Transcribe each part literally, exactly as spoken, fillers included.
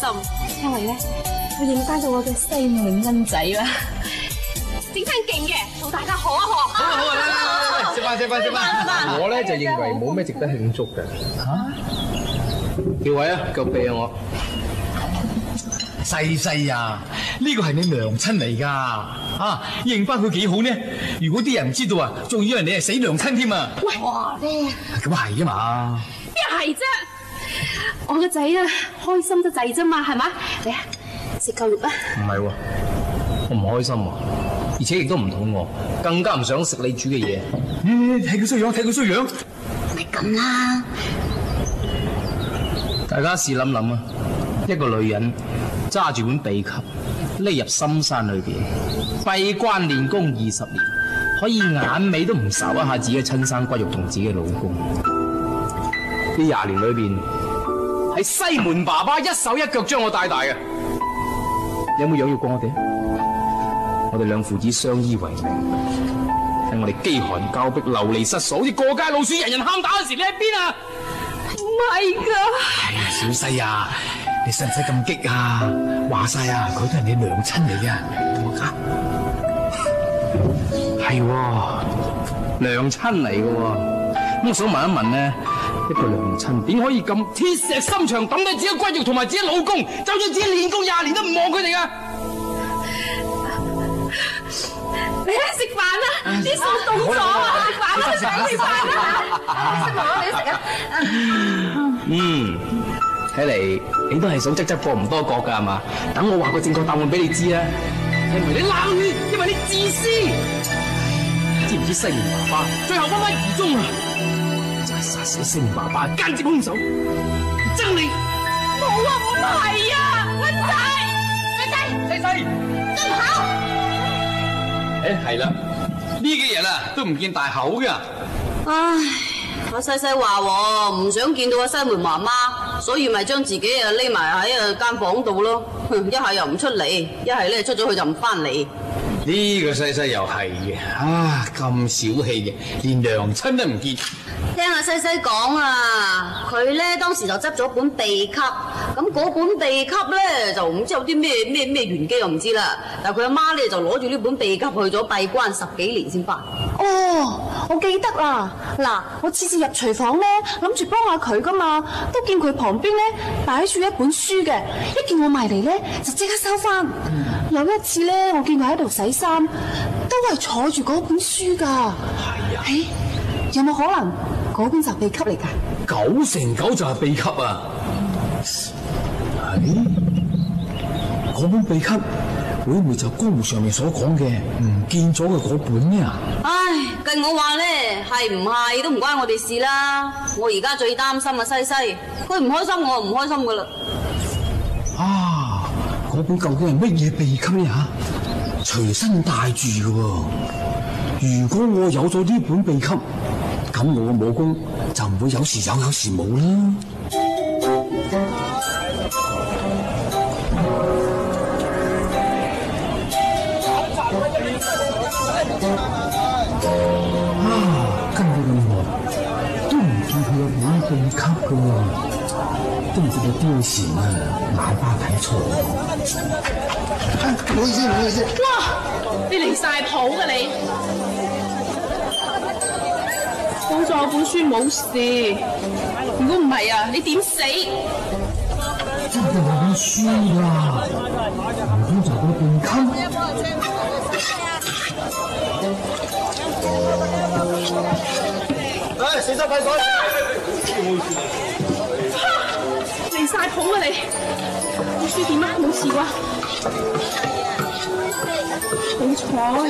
心，因為咧我認翻到我嘅西門恩仔啦，整翻勁嘅，同大家學一學。 好啊好啊，嚟嚟嚟嚟，食飯食飯食飯。我咧就認為冇咩值得慶祝嘅。嚇？叫位啊，腳臂啊我。 細細啊，呢個係你娘親嚟㗎，啊認翻佢幾好呢？如果啲人唔知道啊，仲以為你係死娘親添啊！ 喂，哇咩？ 咁係㗎嘛？ 邊係啫？我個仔啊，開心得滯啫嘛，係嘛？嚟啊，食夠肉啊！ 唔係喎，我唔開心喎，而且亦都唔肚餓，更加唔想食你煮嘅嘢。 睇佢衰樣，睇佢衰樣。 咪咁啦！ 大家試諗諗啊，一個女人揸住本秘笈，匿入深山裏邊，閉關練功二十年，可以眼尾都唔睄一下自己嘅親生骨肉同自己嘅老公。呢廿年裏邊，係西門爸爸一手一腳將我帶大嘅。有冇養育過我哋？我哋兩父子相依為命，喺我哋飢寒交迫、流離失所，好似過街老鼠、人人喊打嗰時，你喺邊啊？ 唔係㗎。 哎呀，小西啊！你使唔使咁激啊？話晒啊，佢都係你娘親嚟嘅。 係喎，娘親嚟嘅喎。咁我想問一問咧，一個娘親點可以咁鐵石心腸抌低自己骨肉同埋自己老公，就算自己練功廿年都唔望佢哋噶？ 嚟啊，食飯啦！啲餸凍咗啊，食飯啦，食飯啦！食飯啦，你食啊！ 嗯。睇嚟你都係想側側膊唔多覺㗎係嘛？等我話個正確答案俾你知啊！因為你冷血，因為你自私，知唔知西門爸爸最後鬱鬱而終啊？就係殺死西門爸爸間接兇手，憎你。 冇啊，唔係啊，恩仔，恩仔， 細細， 真口。 誒係啦，呢幾日啊都唔見大口㗎。 唉，阿西西話唔想見到阿西門媽媽。所以咪將自己啊匿埋喺啊間房度咯，一係又唔出嚟，一係咧出咗去就唔翻嚟。 呢個西西又係嘅，啊咁小氣嘅，連娘親都唔見。 聽阿西西講啊，佢咧當時就執咗本秘笈，咁嗰本秘笈咧就唔知有啲咩咩咩玄機我唔知啦，但係佢阿媽咧就攞住呢本秘笈去咗閉關十幾年先翻。 哦，我記得啦，嗱，我次次入廚房咧，諗住幫下佢噶嘛，都見佢旁邊咧擺住一本書嘅，一見我埋嚟咧就即刻收翻。嗯、有一次咧，我見佢喺度洗衫，都係坐住嗰本書噶。係啊，誒，有冇可能嗰本就秘笈嚟噶？ 九成九就係秘笈啊！係嗰本秘笈。會唔會就江湖上面所講嘅唔見咗嘅嗰本呢？ 唉，計我話咧，係唔係都唔關我哋事啦。我而家最擔心啊西西，佢唔開心，我就唔開心噶啦。 啊，嗰本究竟係乜嘢秘笈呢？吓，隨身帶住嘅喎。如果我有咗呢本秘笈，咁我嘅武功就唔會有時有，有時冇啦。啊！跟咗咁耐，都唔見佢有本秘笈㗎喎，都唔知佢貂蟬啊，眼花睇錯。唔好意思，唔好意思。 哇！你離晒譜㗎你！好在我本書冇事，如果唔係啊，你點死？ 真係有本書㗎，唔通就係個秘笈？ 唉，小心睇水！ 離晒譜啊你！本書點啊？冇事啩？好彩！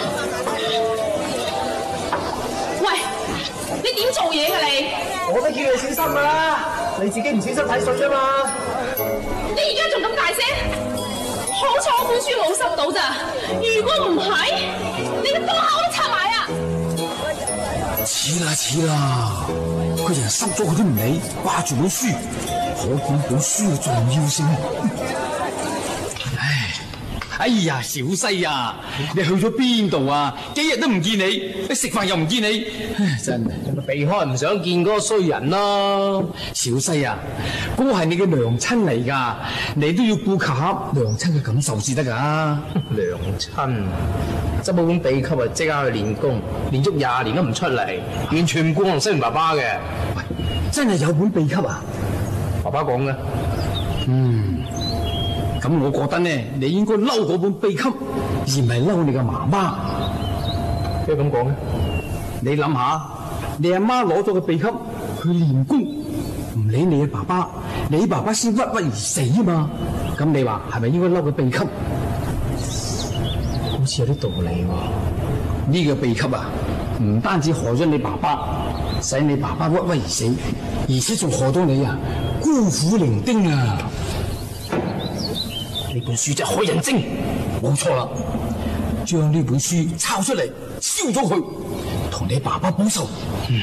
喂，你點做嘢㗎你？ 我都叫你小心㗎啦，你自己唔小心睇水啫嘛。 你而家仲咁大聲？好彩我本書冇濕到咋，如果唔係，你個刀口都插埋啊！ 似啦似啦，個人濕咗佢都唔理，掛住本書，可見本書嘅重要性。唉， 哎呀，小西啊，你去咗邊度啊？幾日都唔見你，你食飯又唔見你，唉真係咪避開唔想見嗰個衰人咯。 小西啊，嗰個係你嘅娘親嚟㗎，你都要顧及下娘親嘅感受至得㗎。 娘親執到本秘笈啊，即刻去練功，練足廿年都唔出嚟，完全唔顧我同西門爸爸嘅。 喂，真係有本秘笈啊？ 爸爸講嘅。 嗯，咁我覺得呢，你應該嬲嗰本秘笈，而唔係嬲你嘅媽媽。 點解咁講咧？ 你諗下，你阿媽攞咗個秘笈去練功，唔理你嘅爸爸，你爸爸先鬱鬱而死啊嘛。咁你話係咪應該嬲個秘笈？ 好似有啲道理喎。 呢個秘笈啊，唔單止害咗你爸爸，使你爸爸鬱鬱而死，而且仲害到你啊孤苦伶仃啊！ 呢本書真係害人精。 冇錯啦，將呢本書抄出嚟燒咗佢，同你爸爸報仇。 嗯，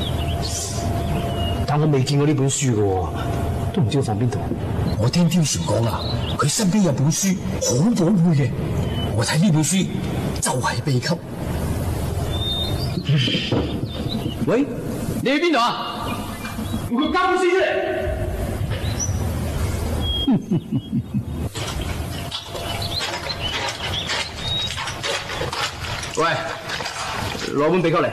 但我未見過呢本書嘅，都唔知佢放邊度。 我聽貂蟬講啊，佢身邊有本書好寶貝嘅，我睇呢本書就係秘笈。喂，你去邊度啊？我交本書出嚟。 喂，攞本秘笈嚟。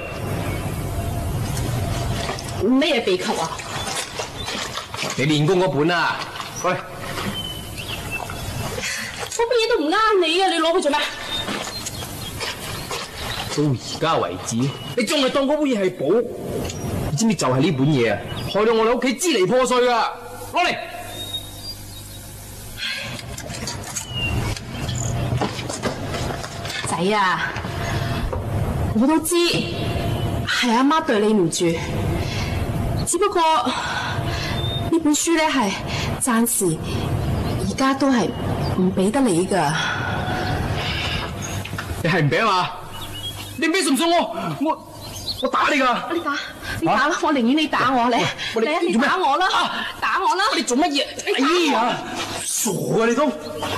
咩秘笈啊？ 你練功嗰本啊，過嚟。 嗰本嘢都唔啱你啊！你攞佢做咩？ 到而家為止，你仲係當嗰本嘢係寶？你知唔知就係呢本嘢啊，害到我哋屋企支離破碎啊！攞嚟。 仔啊，我都知係阿媽對你唔住，只不過呢本書咧係暫時而家都係唔俾得你噶。 你係唔俾啊嘛？你唔俾信唔信我？我我打你噶！ 你打，你打啦！啊、我寧願你打我，你你啊！你打我啦！啊、打我啦！ 你做乜嘢？哎呀，傻啊你都！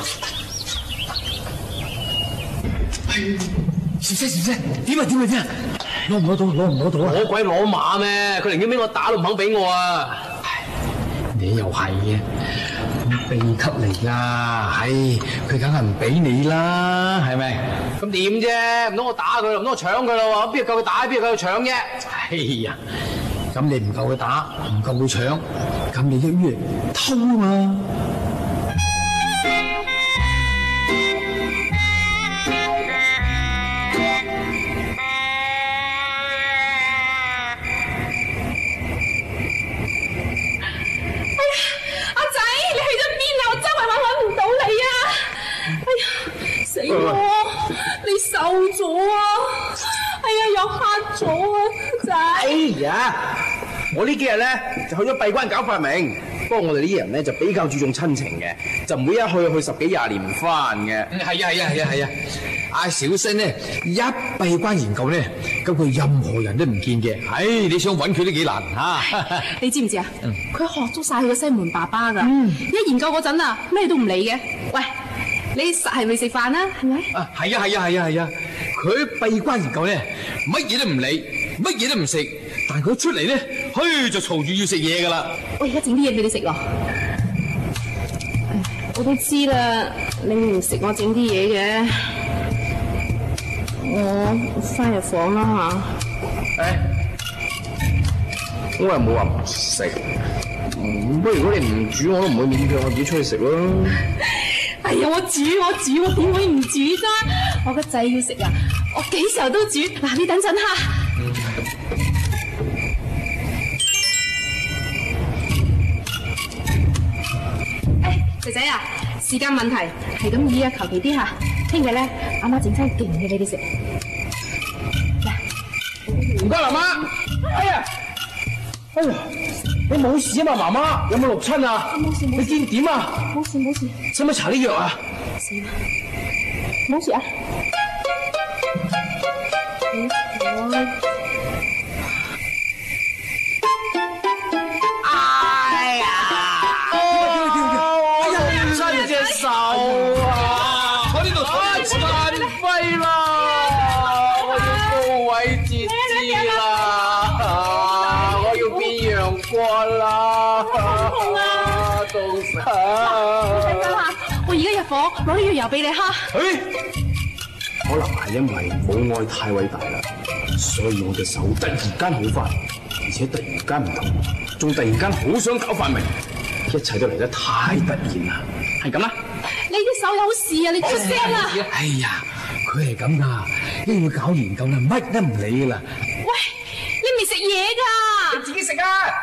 小姐小姐，點啊點啊點啊！攞唔攞到？攞唔攞到啊？ 攞鬼攞馬咩？佢寧願俾我打都唔肯俾我啊！ 你又係嘅，秘笈嚟噶，唉，佢梗係唔俾你啦，係咪？ 咁點啫？唔通我打佢，唔通我搶佢咯？邊度夠佢打？邊度夠佢搶啫？ 哎呀，咁你唔夠佢打，唔夠佢搶，咁你一於偷啊嘛！ 你瘦咗啊！哎呀，又黑咗啊，仔！ 哎呀，我呢幾日咧就去咗閉關搞發明，不過我哋呢啲人咧就比較注重親情嘅，就唔會一去去十幾廿年唔翻嘅。 係啊係啊係啊係啊！阿小新咧一閉關研究咧，咁佢任何人都唔見嘅，唉，你想揾佢都幾難嚇。 你知唔知啊？佢學足晒佢個西門爸爸噶，嗯、一研究嗰陣啊，咩都唔理嘅。喂！你實係未食飯啦，係咪？ 啊，係啊，係啊，係啊，係啊！佢閉關研究咧，乜嘢都唔理，乜嘢都唔食，但係佢出嚟咧，嘿就嘈住要食嘢噶啦。 我而家整啲嘢俾你食咯。我都知啦，你唔食我整啲嘢嘅，我翻入房啦吓。 誒，我又冇話唔食，不過如果你唔煮，我都唔會勉強我自己出去食咯。 哎呀，我煮我煮，我點會唔煮啫？我個仔要食啊，我幾時候都煮。嗱，你等陣吓。誒，仔仔啊，時間問題，係咁意啊，求其啲吓。聽日咧，阿媽整餐勁嘅俾你食。 唔該，媽媽。哎呀，哎呀，你冇事啊嘛，媽媽？有冇六親啊？ 冇事冇事。 你見點啊？ 冇事冇事。 使唔使搽啲藥啊？ 死啦！冇事啊。 哎呀！哎呀！哎呀！伸隻手啊！快啲攞火，攞呢樣油俾你哈。 誒，可能係因為母愛太偉大啦，所以我隻手突然間好快，而且突然間唔痛，仲突然間好想搞發明，一切都嚟得太突然啦，係咁啦。 你隻手有事啊！你出聲啦！ 哎呀，佢係咁噶，因為佢搞研究啦，乜都唔理噶啦。 喂，你未食嘢㗎？ 你自己食啊！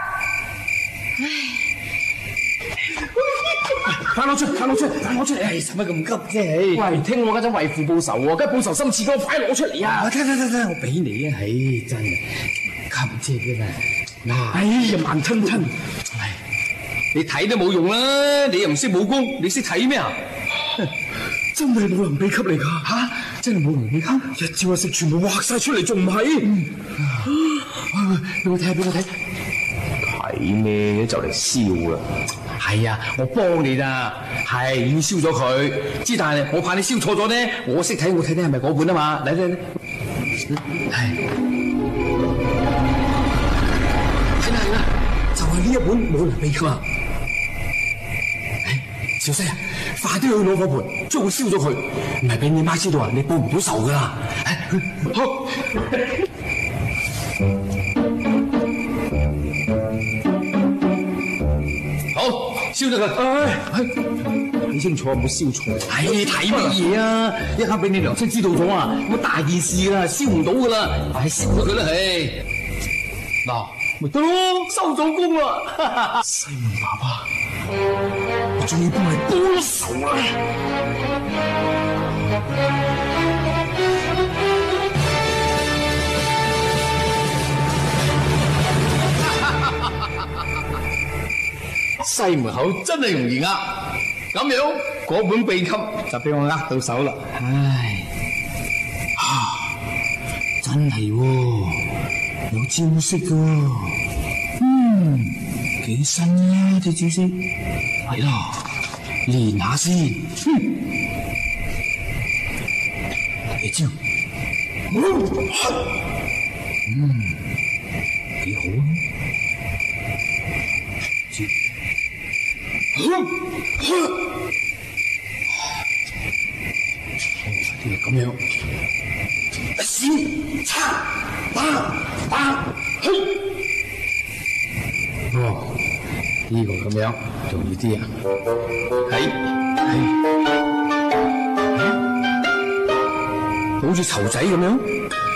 快攞出嚟，快攞出嚟，快攞出嚟！唉，使乜咁急啫？ 喂，聽我家陣為父報仇喎，梗係報仇心切，我快攞出嚟啊！ 得得得得，我俾你啊！唉，真係急啫㗎嘛！嗱，哎呀，慢吞吞，唉， 你睇都冇用啦，你又唔識武功，你識睇咩啊？ 真係武林秘笈嚟㗎嚇！真係武林秘笈，一朝一夕全部畫晒出嚟，仲唔係？喂，俾我睇下，俾我睇。 睇咩？就嚟燒啦！ 係啊，我幫你咋，係要燒咗佢。之但係我怕你燒錯咗咧，我識睇，我睇睇係咪嗰本啊嘛？嚟嚟嚟，係睇啦係啦，就係呢一本武林秘笈啊！小西啊，快啲去攞火盆，將佢燒咗佢，唔係俾你媽知道啊，你報唔到仇噶啦！好。 好，燒咗佢。 唉， 睇清楚，唔好燒錯。 唉，你睇乜嘢啊？一刻俾你娘親知道咗啊，咁大件事啦，燒唔到噶啦，唉，燒咗佢啦，唉。 嗱，咪得咯，收咗工啦。 西門爸爸，我終於幫你報仇啦！ 西門口真係容易呃，咁樣嗰本秘笈就俾我呃到手啦。 唉，啊，真係喎，有招式噶，嗯，幾新啊啲招式，係啦，練下先，哼，你招，嗯，幾好啊，招。咁樣，一閃叉打打去，哦，呢個咁樣容易啲啊，係係，好似囚仔咁樣。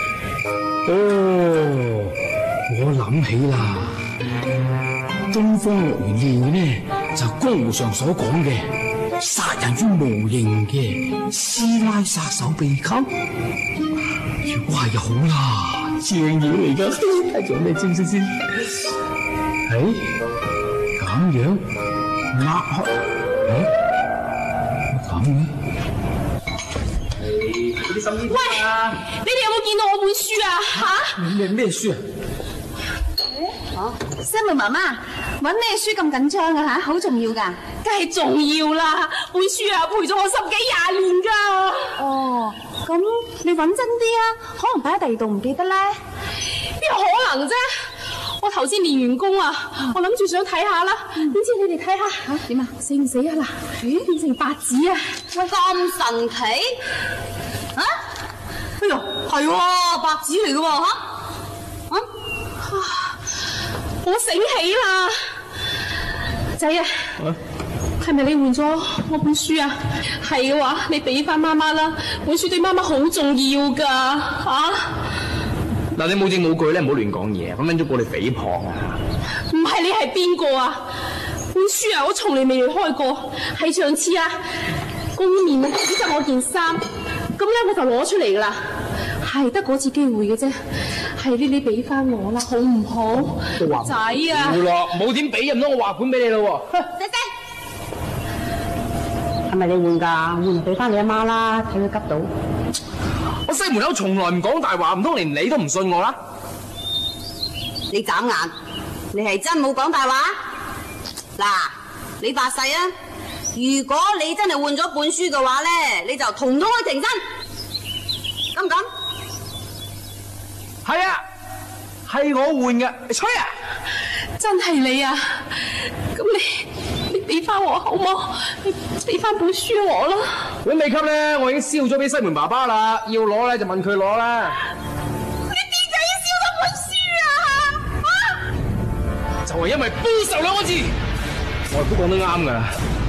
哦，我諗起啦，東方樂園練嘅呢，就江湖上所講嘅殺人於無形嘅師奶殺手秘笈。如果係就好啦，正嘢嚟噶。睇仲有咩招式先？誒，咁樣拉開，誒，咁嘅。 喂，你哋有冇見到我本書啊？吓？ 咩咩書啊？ 西門媽媽，搵咩書咁緊張啊？吓，好重要噶，梗係重要啦！本書啊，陪咗我十幾廿年噶。哦，咁你搵真啲啊，可能擺喺第二度唔記得咧。邊有可能啫？我頭先練完功啊，我諗住想睇下啦，點知你哋睇下吓點啊？死唔死啊嗱？咦，變成白紙啊！ 喂，咁神奇啊！哎喲，係喎，白紙嚟嘅喎吓啊！ 我醒起啦，仔啊，係咪你換咗我本書啊？係嘅話，你俾翻媽媽啦，本書對媽媽好重要噶啊！ 嗱，你冇證冇據咧，唔好亂講嘢，咁樣都告你誹謗啊！ 唔係你係邊個啊？本書啊，我從嚟未開過，係上次啊，公面啊，指責我件衫，咁咧我就攞出嚟噶啦，係得嗰次機會嘅啫。係呢，你俾翻我啦，好唔好？仔啊！ 冇咯，冇點俾咁多我畫本俾你咯喎！ 仔仔，係咪你換㗎？換唔俾翻你阿媽啦，睇佢急到。 我西門口從來唔講大話，唔通連你都唔信我啦？ 你眨眼，你係真冇講大話？嗱，你發誓啊！如果你真係換咗本書嘅話咧，你就同咗佢停身，敢唔敢？ 係啊，係我換嘅，你吹啊！ 真係你啊！咁你你俾翻我好冇？你俾翻本書我啦。 本秘笈咧，我已經燒咗俾西門爸爸啦，要攞咧就問佢攞啦。 你點解要燒咗本書啊？啊！ 就係因為報仇兩個字，我都講得啱噶。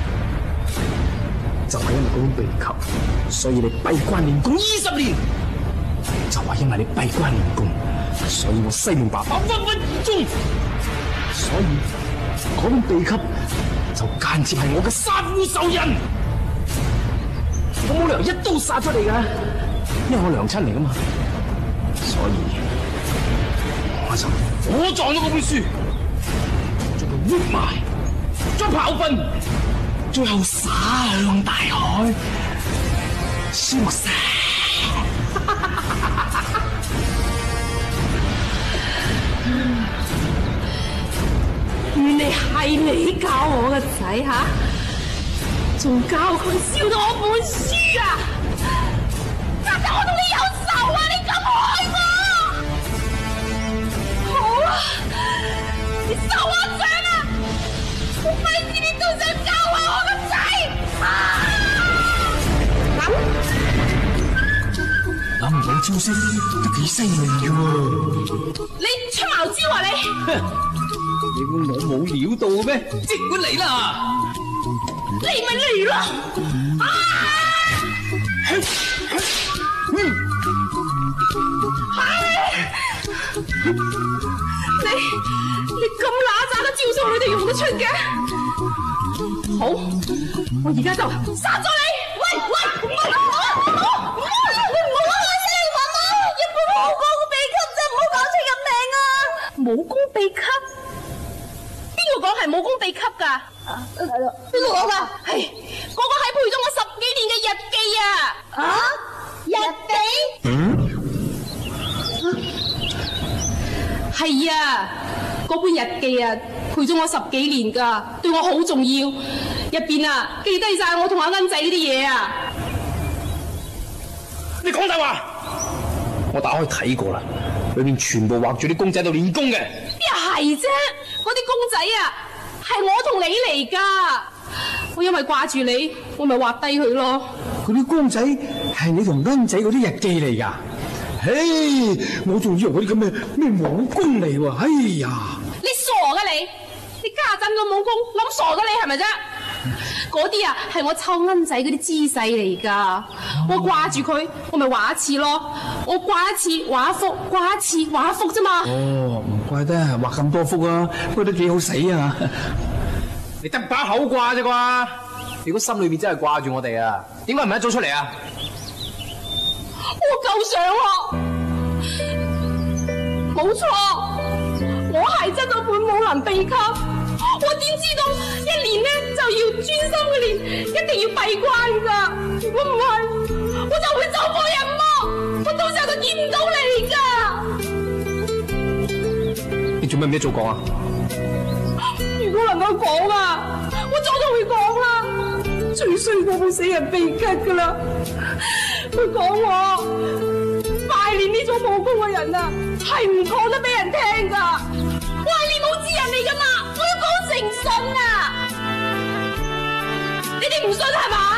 就係因為嗰本秘笈，所以你閉關練功二十年。就係因為你閉關練功，所以我西門爸爸鬱鬱而終。所以嗰本秘笈就間接係我嘅殺父仇人。我冇理由一刀殺咗你噶，因為我娘親嚟噶嘛。所以我就火撞咗嗰本書，將佢活埋，再刨糞，最後灑向大海，燒死。 原來係你教我個仔吓，仲教佢燒到我本書啊！家陣我同你有仇啊！你咁害我，好啊！你受我獎啊！我費事你都想教壞我個仔啊！ 諗唔到招式都幾犀利嘅喎！ 你出茅招啊你！ 你估我冇料到咩？即管嚟啦！ 嚟咪嚟咯！啊！ 嗯， 你你咁乸渣嘅招數，你哋用得出嘅？好，我而家就殺咗你！喂喂，唔好唔好唔好唔好！你唔好開聲，媽媽！一本武功秘笈啫，唔好講出人命啊！武功秘笈？邊個講係武功秘笈㗎？邊個講㗎？係嗰個係陪咗我十幾年嘅日記啊！啊？日記？嗯？係啊，嗰本日記啊，陪咗我十幾年㗎，對我好重要。入邊啊，記低晒我同阿恩仔呢啲嘢啊！ 你講大話！我打開睇過啦，裏面全部畫住啲公仔喺度練功嘅。 邊係啫？嗰啲公仔啊，係我同你嚟噶。我因為掛住你，我咪畫低佢咯。 嗰啲公仔係你同恩仔嗰啲日記嚟噶。嘿，我仲以為嗰啲咁嘅咩武功嚟喎。哎呀！ 你傻噶你？你家陣個武功諗傻咗你係咪啫？嗰啲啊係我湊恩仔嗰啲姿勢嚟噶。我掛住佢，我咪畫一次咯。我掛一次畫一幅，掛一次畫一幅啫嘛。 哦，唔怪得畫咁多幅啊，不過都幾好死啊！ 你得把口掛啫啩？如果心裏邊真係掛住我哋啊，點解唔一早出嚟啊？ 我夠想咯，冇錯，我係執到本武林秘笈。我點知道一年咧就要專心嘅練，一定要閉關噶。如果唔係，我就會走火入魔，我到時候就見唔到你噶。 你做咩唔一早講啊？ 如果能夠講啊，我早就會講啦。最衰嗰本死人秘笈噶啦，佢講我拜練呢種武功嘅人啊，係唔講得俾人聽噶。我係練武之人嚟噶嘛，我要講誠信啊！你哋唔信係嘛？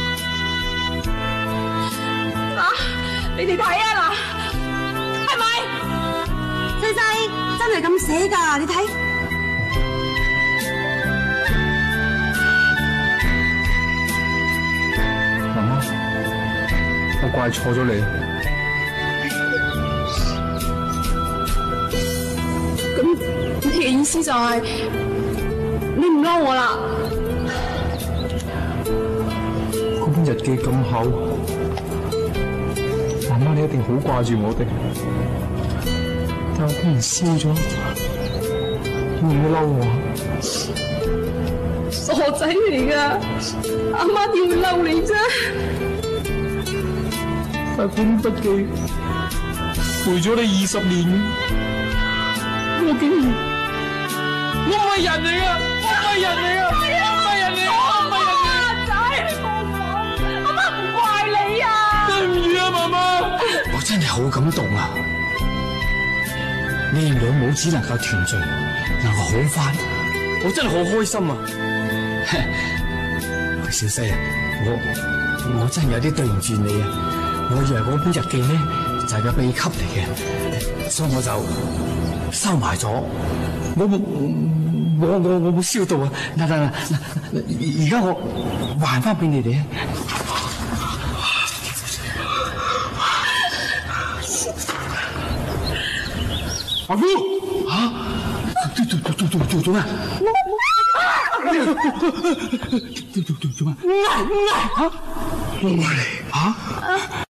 啊！你哋睇啊嗱，係咪？ 西西真係咁寫噶，你睇。 媽媽，我怪錯咗你。 咁你嘅意思就係你唔嬲我啦？ 嗰本日記咁厚，媽媽你一定好掛住我哋。但我竟然燒咗，會唔會嬲我？ 傻仔嚟噶，阿媽點會嬲你啫？ 但本筆記陪咗你二十年，我竟然我唔係人嚟噶，我唔係人嚟噶，我唔係人嚟噶，我唔係人嚟。 阿仔，你放手，阿媽唔怪你啊！ 對唔住啊，媽媽，我真係好感動啊！你哋兩母子能夠團聚，能夠好返，我真係好開心啊！ 小西啊，我我真係有啲對唔住你啊！我以為嗰本日記咧就係個秘笈嚟嘅，所以我就收埋咗。我冇我我我冇燒到啊！嗱嗱嗱嗱，而家我還翻俾你哋啊！阿夫吓，做做做做做做咩？做做做做咩？唔係唔係吓，我嚟吓。